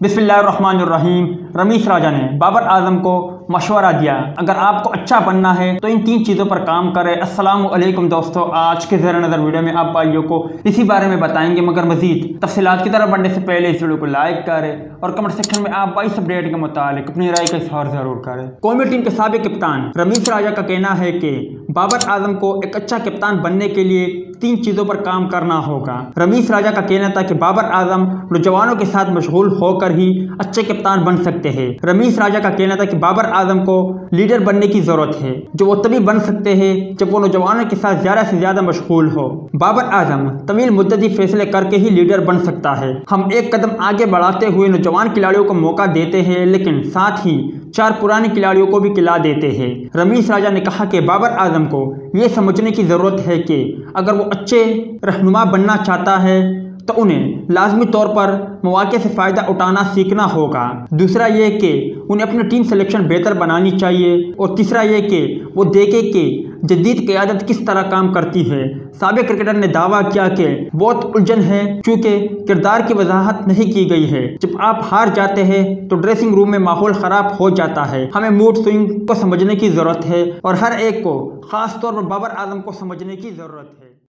बिस्मिल्लाहिर्रहमानिर्रहीम। रमीज राजा ने बाबर आजम को मशवरा दिया, अगर आपको अच्छा बनना है तो इन 3 चीज़ों पर काम करें। अस्सलामु अलैकुम दोस्तों, आज के ज़ेर नज़र वीडियो में आप भाइयों को इसी बारे में बताएंगे, मगर मजीद तफसीलात की तरफ बढ़ने से पहले इस वीडियो को लाइक करें और कमेंट सेक्शन में आप भाई इस अपडेट के मुतालिक अपनी राय का इज़हार ज़रूर करें। कौमी टीम के साबिक कप्तान रमीज राजा का कहना है कि बाबर आजम को एक अच्छा कप्तान बनने के लिए 3 चीज़ों पर काम करना होगा। रमीज राजा का कहना था कि बाबर आजम नौजवानों के साथ मशगूल होकर ही अच्छे कप्तान बन सकते हैं। रमीज राजा का कहना था कि बाबर आजम को लीडर बनने की जरूरत है, जो वो तभी बन सकते हैं जब वो नौजवानों के साथ ज्यादा से ज्यादा मशगूल हो। बाबर आजम तवील मुद्दती फैसले करके ही लीडर बन सकता है। हम एक कदम आगे बढ़ाते हुए नौजवान खिलाड़ियों को मौका देते हैं, लेकिन साथ ही 4 पुराने खिलाड़ियों को भी खिला देते हैं। रमीज राजा ने कहा कि बाबर आजम को ये समझने की जरूरत है कि अगर वो अच्छे रहनुमा बनना चाहता है तो उन्हें लाजमी तौर पर मौके से फ़ायदा उठाना सीखना होगा। दूसरा ये कि उन्हें अपनी टीम सिलेक्शन बेहतर बनानी चाहिए और तीसरा ये कि वो देखे कि जदीद क़यादत किस तरह काम करती है। साबिक क्रिकेटर ने दावा किया कि बहुत उलझन है क्योंकि किरदार की वजाहत नहीं की गई है। जब आप हार जाते हैं तो ड्रेसिंग रूम में माहौल ख़राब हो जाता है। हमें मूड स्विंग को समझने की ज़रूरत है और हर एक को ख़ास तौर पर बाबर आजम को समझने की ज़रूरत है।